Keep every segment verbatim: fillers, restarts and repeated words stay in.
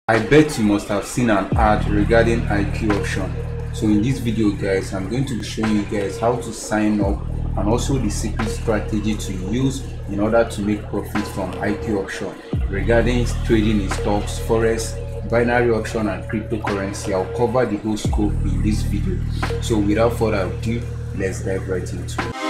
I bet you must have seen an ad regarding I Q option. So in this video guys, I'm going to be showing you guys how to sign up and also the secret strategy to use in order to make profit from I Q option regarding trading in stocks, forex, binary option and cryptocurrency. I'll cover the whole scope in this video. So without further ado, let's dive right into it.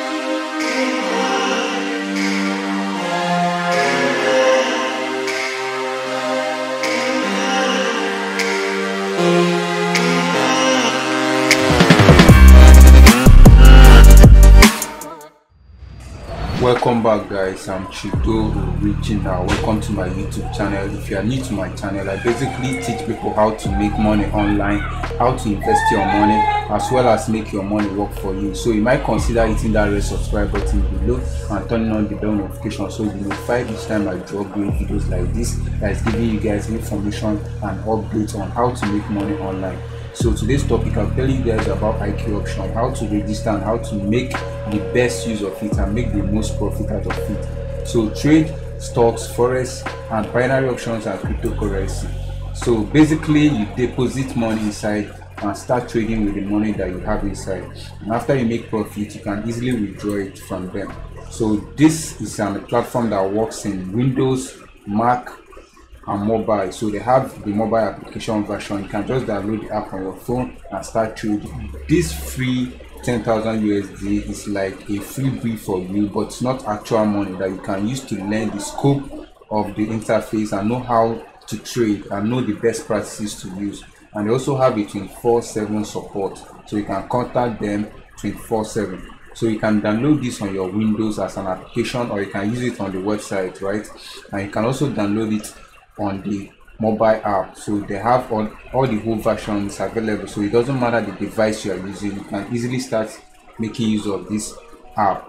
Welcome back guys, I'm Chido Original. Welcome to my YouTube channel. If you are new to my channel, I basically teach people how to make money online, how to invest your money, as well as make your money work for you. So you might consider hitting that red subscribe button below and turning on the bell notification so you'll be notified each time I drop great videos like this that is giving you guys information and updates on how to make money online. So today's topic, I'll tell you guys about I Q option, how to register and how to make the best use of it and make the most profit out of it. So trade stocks, forex and binary options and cryptocurrency. So basically you deposit money inside and start trading with the money that you have inside, and after you make profit you can easily withdraw it from them. So this is a platform that works in Windows, Mac and mobile. So they have the mobile application version. You can just download the app on your phone and start trading. This free ten thousand U S D is like a freebie for you, but it's not actual money that you can use to learn the scope of the interface and know how to trade and know the best practices to use. And they also have a twenty-four seven support, so you can contact them twenty-four seven. So you can download this on your Windows as an application, or you can use it on the website, right? And you can also download it on the mobile app. So they have all, all the whole versions available, so it doesn't matter the device you are using, you can easily start making use of this app.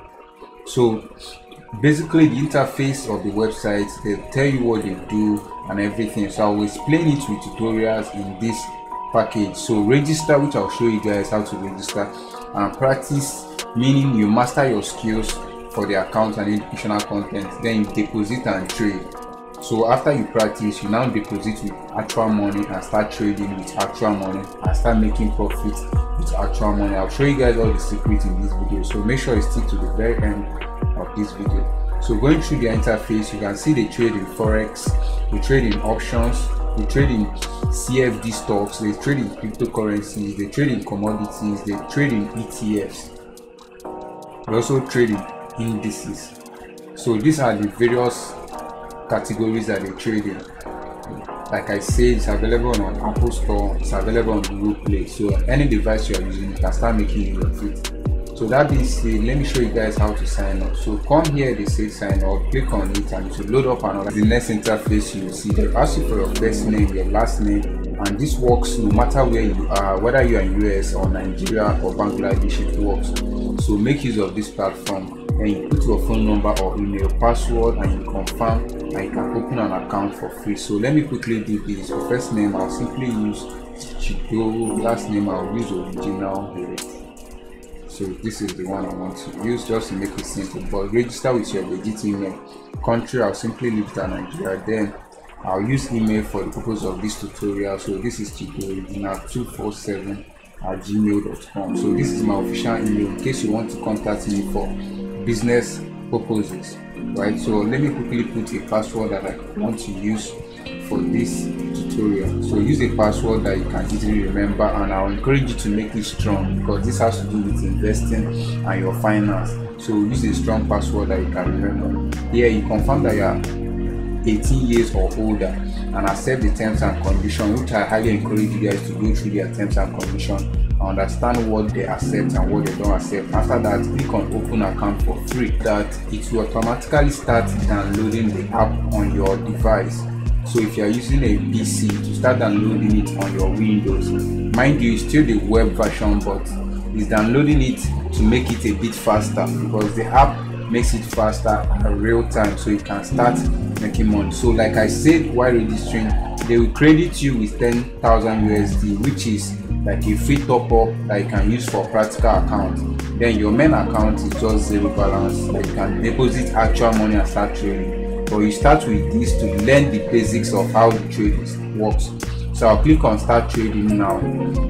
So basically the interface of the website, they tell you what they do and everything. So I will explain it with tutorials in this package. So register, which I'll show you guys how to register, and practice, meaning you master your skills for the account and educational content, then you deposit and trade. So after you practice, you now deposit with actual money and start trading with actual money and start making profit with actual money. I'll show you guys all the secrets in this video, so make sure you stick to the very end of this video. So going through the interface, you can see they trade in forex, they trade in options, they trade in C F D stocks, they trade in cryptocurrencies, they trade in commodities, they trade in E T Fs, they also trade in indices. So these are the various categories that they trade in. Like I said, it's available on Apple Store, it's available on Google Play. So any device you are using, you can start making use of it. So that being said, let me show you guys how to sign up. So come here, they say sign up, click on it and it will load up another. The next interface you will see, they ask you for your first name, your last name, and this works no matter where you are, whether you are in U S or Nigeria or Bangladesh, it works. So make use of this platform, and you put your phone number or email, password, and you confirm, and you can open an account for free. So let me quickly do this. For first name, I'll simply use Chido. Last name, I'll use Original. So this is the one I want to use, just to make it simple. But register with your legit email. Country, I'll simply leave that Nigeria. Then I'll use email for the purpose of this tutorial. So this is Chido Original two four seven at gmail dot com. So this is my official email in case you want to contact me for business purposes, right? So let me quickly put a password that I want to use for this tutorial. So use a password that you can easily remember, and I'll encourage you to make it strong because this has to do with investing and your finance. So use a strong password that you can remember. Here you confirm that you are eighteen years or older and accept the terms and conditions, which I highly encourage you guys to go through their terms and conditions, understand what they accept and what they don't accept. After that, click on open account for free. That it will automatically start downloading the app on your device. So if you are using a P C, to start downloading it on your Windows, mind you, it's still the web version, but it's downloading it to make it a bit faster because the app makes it faster in real time, so you can start making money. So like I said, while registering, they will credit you with ten thousand U S D, which is like a free top up that you can use for practical account. Then your main account is just zero balance, like you can deposit actual money and start trading. but you start with this to learn the basics of how the trade works. So I'll click on start trading now.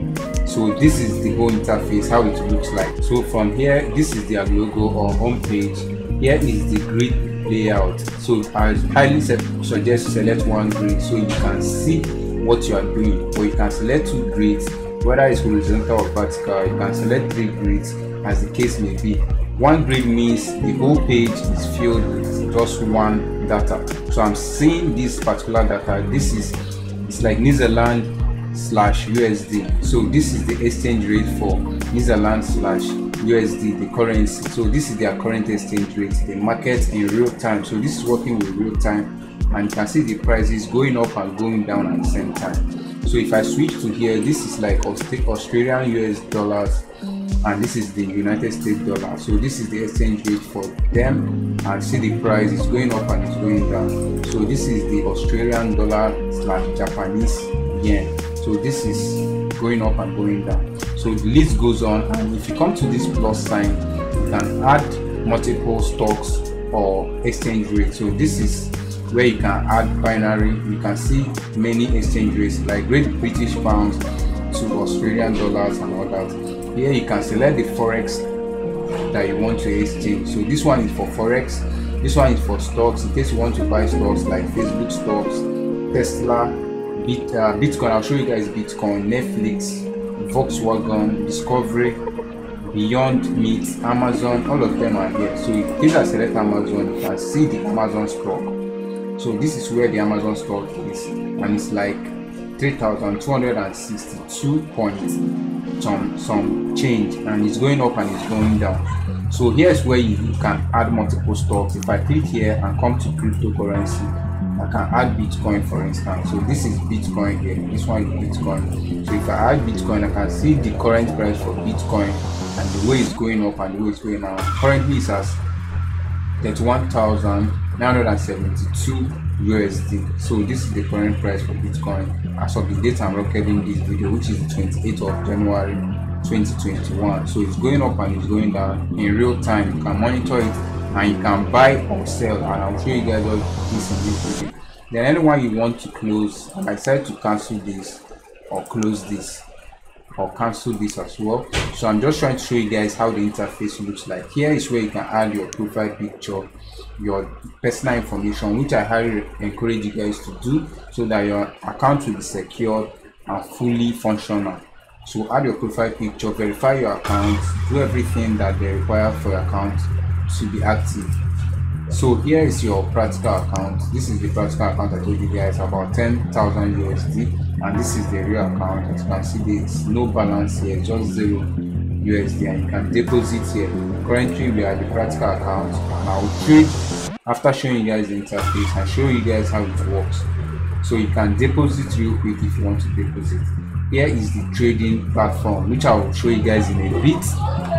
So this is the whole interface, how it looks like. So from here, this is their logo or home page. Here is the grid layout. So I highly suggest you select one grid so you can see what you are doing, or you can select two grids, whether it's horizontal or vertical. You can select three grids as the case may be. One grid means the whole page is filled with just one data. So I'm seeing this particular data. This is it's like New Zealand slash U S D. So this is the exchange rate for New Zealand slash U S D, the currency. So this is their current exchange rate, the market in real time. So this is working with real time, and you can see the prices going up and going down at the same time. So if I switch to here, this is like Australian U S dollars, and this is the United States dollar. So this is the exchange rate for them, and see the price is going up and it's going down. So this is the Australian dollar slash Japanese yen. So this is going up and going down. So the list goes on, and if you come to this plus sign, you can add multiple stocks or exchange rates. So this is where you can add binary. You can see many exchange rates like Great British pounds to Australian dollars and all that. Here you can select the forex that you want to exchange. So this one is for forex, this one is for stocks in case you want to buy stocks like Facebook stocks, Tesla, Bit, uh, Bitcoin. I'll show you guys Bitcoin, Netflix, Volkswagen, Discovery, Beyond Meat, Amazon. All of them are here. So if I select Amazon, you can see the Amazon stock. So this is where the Amazon stock is, and it's like three thousand two hundred sixty-two points some some change, and it's going up and it's going down. So here's where you can add multiple stocks. If I click here and come to cryptocurrency, I can add Bitcoin, for instance. So this is Bitcoin here, this one is Bitcoin. So if I add Bitcoin, I can see the current price for Bitcoin and the way it's going up and the way it's going down. Currently it's at thirty-one thousand nine hundred seventy-two U S D. So this is the current price for Bitcoin as of the date I'm recording this video, which is the twenty-eighth of January twenty twenty-one. So it's going up and it's going down in real time. You can monitor it and you can buy or sell, and I'll show you guys all this in this video. Then anyone you want to close, I decided to cancel this or close this or cancel this as well. So I'm just trying to show you guys how the interface looks like. Here is where you can add your profile picture, your personal information, which I highly encourage you guys to do so that your account will be secured and fully functional. So add your profile picture, verify your account, do everything that they require for your account to be active. So here is your practical account. This is the practical account I told you guys, about ten thousand U S D, and this is the real account. As you can see, there's no balance here, just zero U S D, and you can deposit here. Currently we are the practical account, and I'll trade after showing you guys the interface and show you guys how it works. So you can deposit real quick if you want to deposit. Here is the trading platform, which I will show you guys in a bit.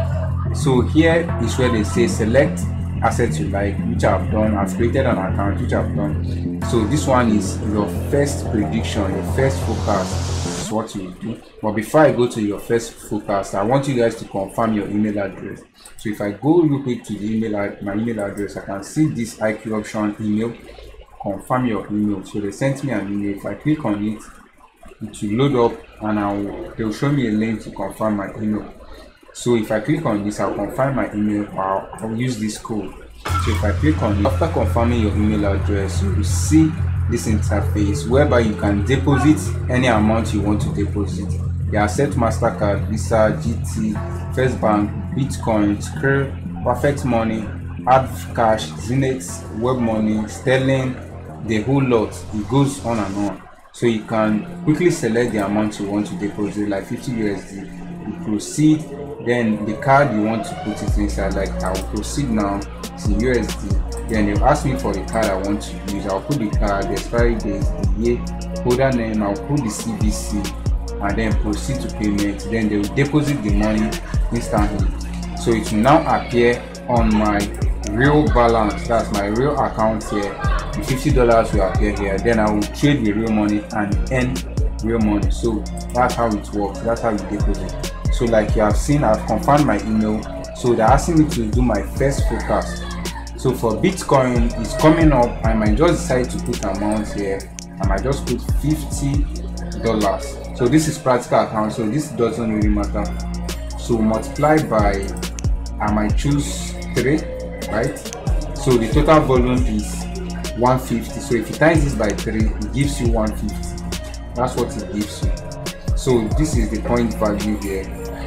So here is where they say select assets you like, which I've done. I've created an account, which I've done. So this one is your first prediction, your first forecast is what you do. But before I go to your first forecast, I want you guys to confirm your email address. So if I go real quick to the email, my email address, I can see this I Q option email, confirm your email. So they sent me an email. If I click on it, it will load up, and I'll, they'll show me a link to confirm my email. So if I click on this, I'll confirm my email. I'll, I'll use this code. So if I click on it, after confirming your email address, you will see this interface whereby you can deposit any amount you want to deposit. There are set MasterCard, Visa, G T, First Bank, Bitcoin, Skrill, Perfect Money, Add Cash, Zenith, Web Money, Sterling, the whole lot. It goes on and on. So you can quickly select the amount you want to deposit, like fifty U S D. You proceed, then the card you want to put it inside, like I will proceed now, it's in U S D. Then they'll ask me for the card I want to use. I'll put the card, the expiry date, the year, holder name, I'll put the C V C, and then proceed to payment. Then they will deposit the money instantly. So it will now appear on my real balance, that's my real account here. The fifty dollars will appear here. Then I will trade the real money and earn real money. So that's how it works, that's how you deposit. So like you have seen, I've confirmed my email. So they're asking me to do my first forecast. So for Bitcoin, it's coming up. I might just decide to put amount here. I might just put fifty dollars. So this is practical account, so this doesn't really matter. So multiply by, I might choose three, right? So the total volume is one fifty. So if you times this by three, it gives you one fifty. That's what it gives you. So this is the point value here.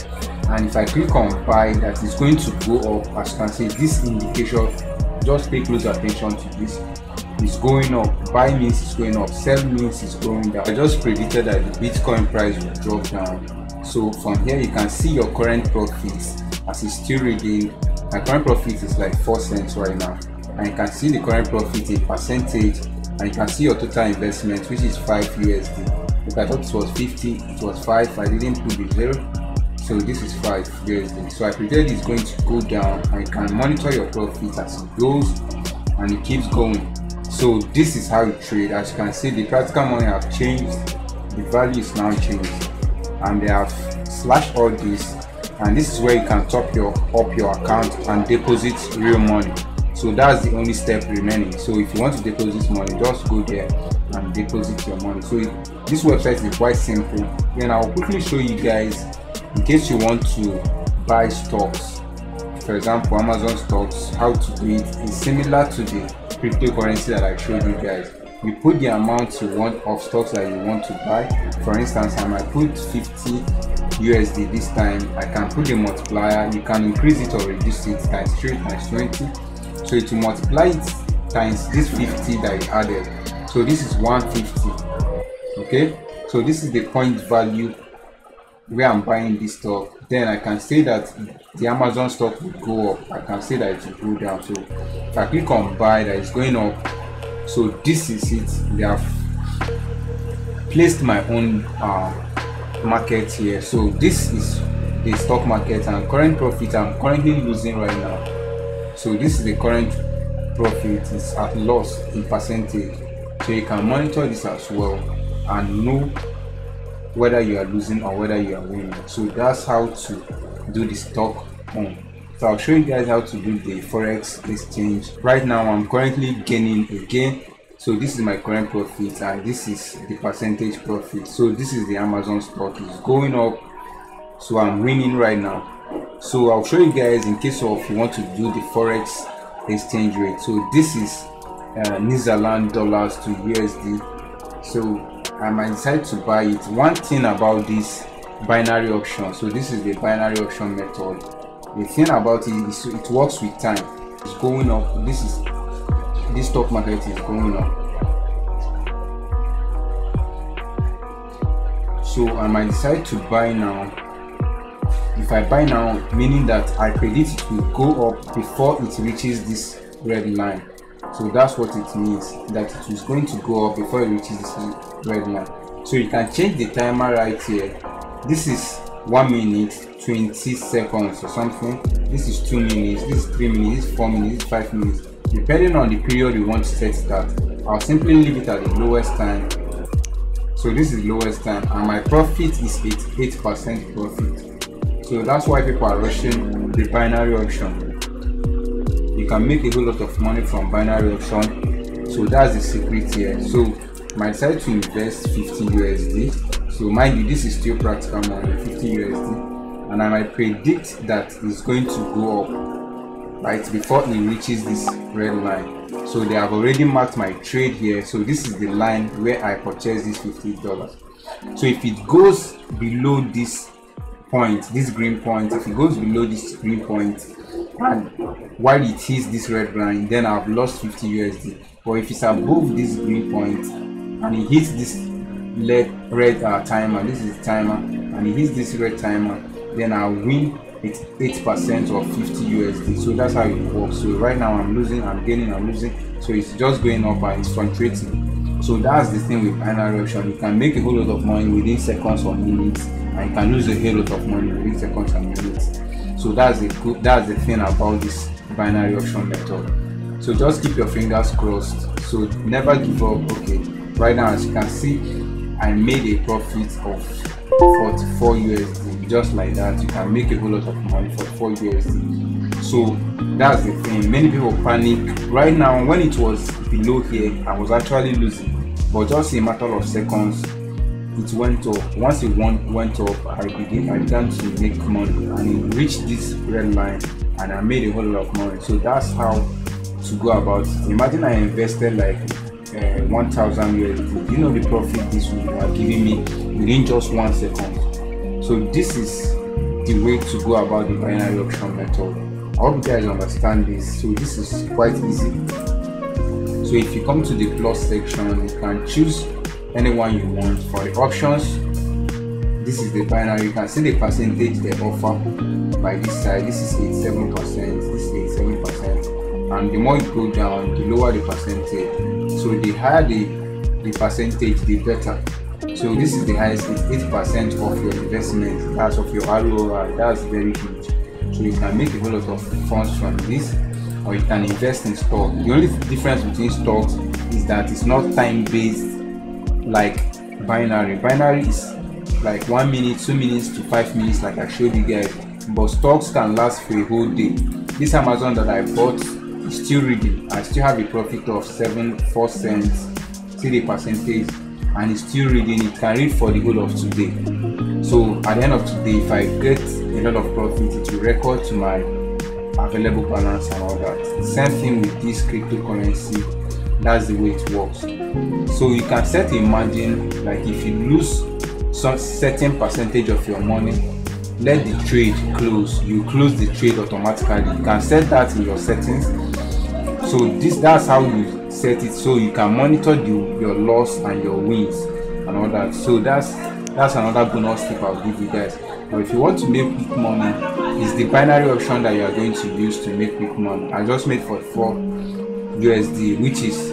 And if I click on buy, that is going to go up. As you can see, this indication, just pay close attention to this. It's going up. Buy means it's going up, sell means it's going down. I just predicted that the Bitcoin price will drop down. So from here you can see your current profits as it's still reading. My current profit is like four cents right now, and you can see the current profit in percentage, and you can see your total investment, which is five U S D. If I thought it was fifty, it was five. I didn't put the zero, so this is five U S D. So I predict it's going to go down, and you can monitor your profit as it goes and it keeps going. So this is how you trade. As you can see, the practical money have changed, the value is now changed, and they have slashed all this, and this is where you can top your up your account and deposit real money. So that's the only step remaining. So if you want to deposit money, just go there and deposit your money. So this website is quite simple. Then I'll quickly show you guys, in case you want to buy stocks, for example Amazon stocks, how to do it. Is similar to the cryptocurrency that I showed you guys. You put the amount you want of stocks that you want to buy. For instance, I might put fifty U S D this time. I can put the multiplier. You can increase it or reduce it, times three, times twenty. So to multiply it times this fifty that you added. So this is one fifty. Okay, so this is the point value where I'm buying this stock. Then I can say that the Amazon stock will go up. I can say that it will go down. So if I click on buy, that is going up. So this is it. They have placed my own uh, market here. So this is the stock market, and current profit I'm currently losing right now. So this is the current profit, is at loss in percentage. So you can monitor this as well and know whether you are losing or whether you are winning. So that's how to do the stock on. So I'll show you guys how to do the forex exchange. Right now I'm currently gaining again. So this is my current profit, and this is the percentage profit. So this is the Amazon stock, is going up, so I'm winning right now. So I'll show you guys in case of you want to do the forex exchange rate. So this is uh, New Zealand dollars to U S D. So I might decide to buy it. One thing about this binary option, so this is the binary option method. The thing about it is it works with time. It's going up. This is this stock market is going up. So I might decide to buy now. If I buy now, meaning that I predict it will go up before it reaches this red line. So that's what it means, that it is going to go up before it reaches this red line. So you can change the timer right here. This is one minute twenty seconds or something. This is two minutes, this is three minutes, this is four minutes, this is five minutes. Depending on the period you want to set that, I'll simply leave it at the lowest time. So this is lowest time, and my profit is eighty-eight percent profit. So that's why people are rushing the binary option. You can make a whole lot of money from binary option. So that's the secret here. So I might decide to invest fifty U S D. So mind you, this is still practical money, fifty U S D, and I might predict that it's going to go up right before it reaches this red line. So they have already marked my trade here. So this is the line where I purchased this fifty dollars. So if it goes below this point, this green point, if it goes below this green point, and while it hits this red line, then I've lost fifty U S D. But if it's above this green point and it hits this red, red uh, timer, this is the timer, and it hits this red timer, then I'll win it's eight percent of fifty U S D. So that's how it works. So right now I'm losing, I'm gaining, I'm losing. So it's just going up and it's fluctuating. So that's the thing with binary option. You can make a whole lot of money within seconds or minutes, and you can lose a whole lot of money within seconds and minutes. So that's the good, that's the thing about this binary option method. So just keep your fingers crossed. So never give up. Okay, right now as you can see, I made a profit of forty-four U S D. Just like that, you can make a whole lot of money for four U S D. So So that's the thing, many people panic right now. When it was below here, I was actually losing, but just in a matter of seconds it went up. Once it went, went up, I begin I began to make money, and it reached this red line and I made a whole lot of money. So that's how to go about it. Imagine I invested like uh, one thousand U S D. You know the profit this will have given me within just one second. So this is the way to go about the binary option method. I hope you guys understand this. So this is quite easy. So if you come to the plus section, you can choose anyone you want. For the options, this is the binary. You can see the percentage they offer by this side. This is eighty-seven percent, this is eighty-seven percent, and the more you go down, the lower the percentage. So the higher the, the percentage, the better. So this is the highest, it's eight percent of your investment, that's of your R O I. That's very huge. So you can make a whole lot of funds from this, or you can invest in stock. The only difference between stocks is that it's not time based like binary. Binary is like one minute, two minutes to five minutes, like I showed you guys, but stocks can last for a whole day. This Amazon that I bought is still reading. I still have a profit of seven four cents. See the percentage, and it's still reading. It can read for the whole of today. So at the end of today, if I get a lot of profit, it will record to my available balance and all that. The same thing with this cryptocurrency. That's the way it works. So you can set a margin, like if you lose some certain percentage of your money, let the trade close. You close the trade automatically. You can set that in your settings. So this that's how you set it, so you can monitor the, your loss and your wins and all that. So that's that's another bonus tip I'll give you guys. But if you want to make quick money, it's the binary option that you are going to use to make quick money. I just made forty-four U S D, which is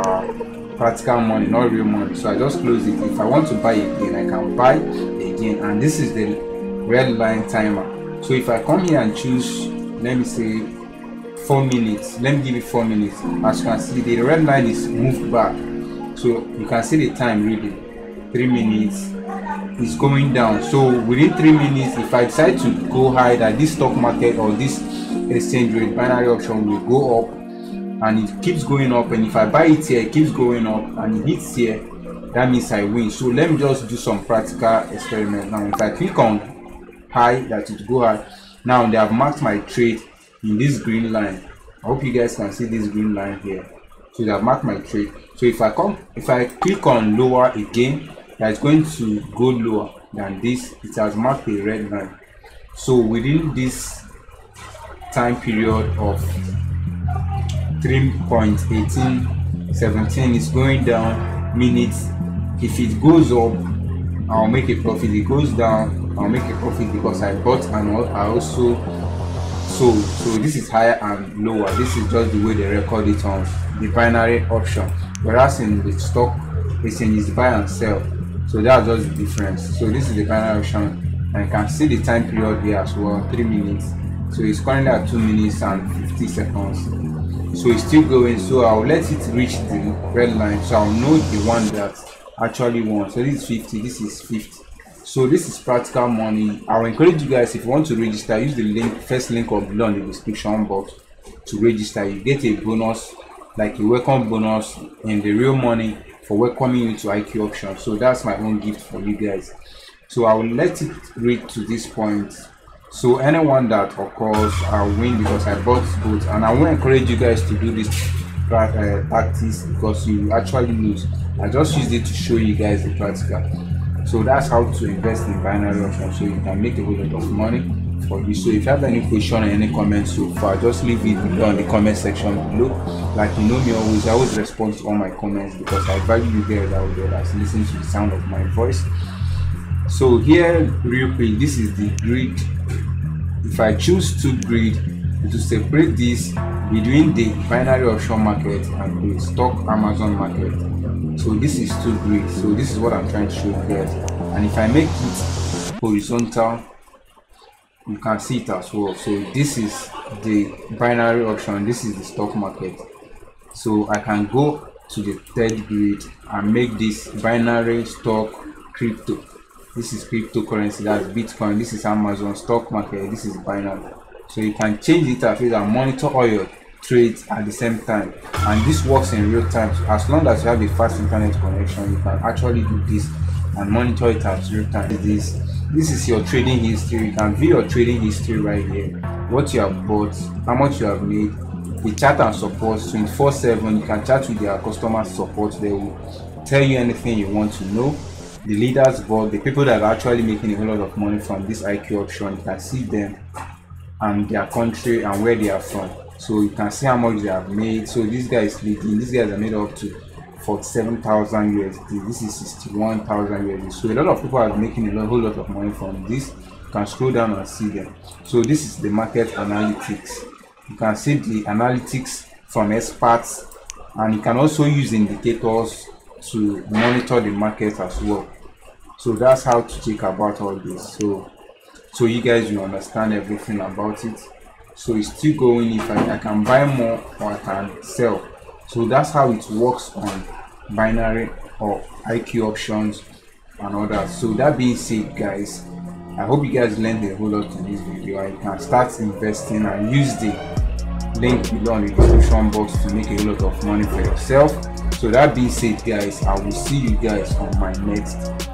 uh, practical money, not real money. So I just close it. If I want to buy again, I can buy again. And this is the red line timer. So if I come here and choose, let me say four minutes, let me give it four minutes. As you can see, the red line is moved back, so you can see the time reading. Three minutes is going down. So within three minutes, if I decide to go high, that this stock market or this exchange rate binary option will go up, and it keeps going up, and if I buy it here, it keeps going up and it hits here, that means I win. So let me just do some practical experiment now. If I click on high, that it go high, now they have marked my trade in this green line. I hope you guys can see this green line here. So they have marked my trade. So if I come if I click on lower again, that's going to go lower than this. It has marked a red line. So within this time period of three point one eight one seven is going down minutes. If it goes up, I'll make a profit. If it goes down, I'll make a profit because I bought and I also sold. So this is higher and lower. This is just the way they record it on the binary option, whereas in the stock exchange is buy and sell. So that's just the difference. So this is the binary option, and you can see the time period here as well, three minutes. So it's currently at two minutes and fifty seconds. So it's still going. So I'll let it reach the red line, so I'll know the one that actually won. So this is fifty, this is fifty. So this is practical money. I'll encourage you guys, if you want to register, use the link, first link or below in the description box to register. You get a bonus, like a welcome bonus in the real money for welcoming you to I Q option. So that's my own gift for you guys. So I will let it read to this point. So anyone that occurs, I'll win because I bought both, and I will encourage you guys to do this uh, practice because you actually lose. I just used it to show you guys the practical. So that's how to invest in binary options, so you can make a whole lot of money for you. So if you have any question or any comments so far, just leave it below in the comment section below. Like you know me always, I always respond to all my comments because I value you guys out there that's listening to the sound of my voice. So here real quick, this is the grid. If I choose to grid, to separate this between the binary option market and the stock Amazon market. So this is two grid. So this is what I'm trying to show you guys. And if I make it horizontal, you can see it as well. So this is the binary option, this is the stock market. So I can go to the third grid and make this binary stock crypto. This is cryptocurrency, that's Bitcoin. This is Amazon stock market, this is binary. So you can change the interface and monitor all your trades at the same time, and this works in real time. So as long as you have a fast internet connection, you can actually do this and monitor it at real time. This this is your trading history. You can view your trading history right here, what you have bought, how much you have made. The chat and support twenty-four seven. You can chat with their customer support. They will tell you anything you want to know. The leaders board, the people that are actually making a whole lot of money from this I Q option, you can see them and their country and where they are from. So you can see how much they have made. So this guy is leading. These guys are made up to forty-seven thousand U S D. This is sixty-one thousand U S D. So a lot of people are making a whole lot of money from this. You can scroll down and see them. So this is the market analytics. You can see the analytics from experts, and you can also use indicators to monitor the market as well. So that's how to check about all this. So so you guys will understand everything about it. So it's still going. If I, I can buy more or I can sell. So that's how it works on binary or I Q options and all that. So that being said, guys, I hope you guys learned a whole lot in this video, and you can start investing and use the link below in the description box to make a whole lot of money for yourself. So that being said, guys, I will see you guys on my next